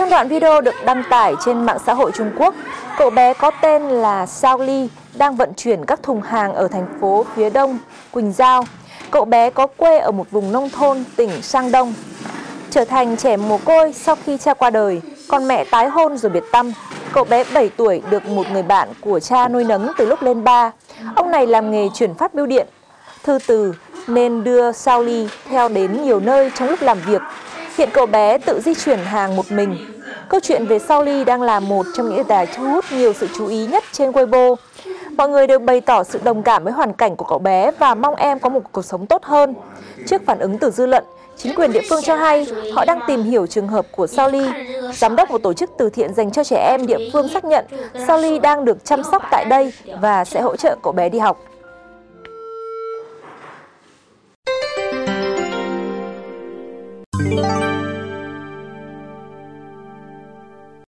Trong đoạn video được đăng tải trên mạng xã hội Trung Quốc, cậu bé có tên là Sao Ly đang vận chuyển các thùng hàng ở thành phố phía đông Quỳnh Giao. Cậu bé có quê ở một vùng nông thôn tỉnh Sang Đông. Trở thành trẻ mồ côi sau khi cha qua đời, con mẹ tái hôn rồi biệt tăm. Cậu bé 7 tuổi được một người bạn của cha nuôi nấng từ lúc lên 3. Ông này làm nghề chuyển phát bưu điện, thư từ nên đưa Sao Ly theo đến nhiều nơi trong lúc làm việc. Hiện cậu bé tự di chuyển hàng một mình. Câu chuyện về Sao Ly đang là một trong những đề tài thu hút nhiều sự chú ý nhất trên Weibo. Mọi người đều bày tỏ sự đồng cảm với hoàn cảnh của cậu bé và mong em có một cuộc sống tốt hơn. Trước phản ứng từ dư luận, chính quyền địa phương cho hay họ đang tìm hiểu trường hợp của Sao Ly. Giám đốc một tổ chức từ thiện dành cho trẻ em địa phương xác nhận Sao Ly đang được chăm sóc tại đây và sẽ hỗ trợ cậu bé đi học.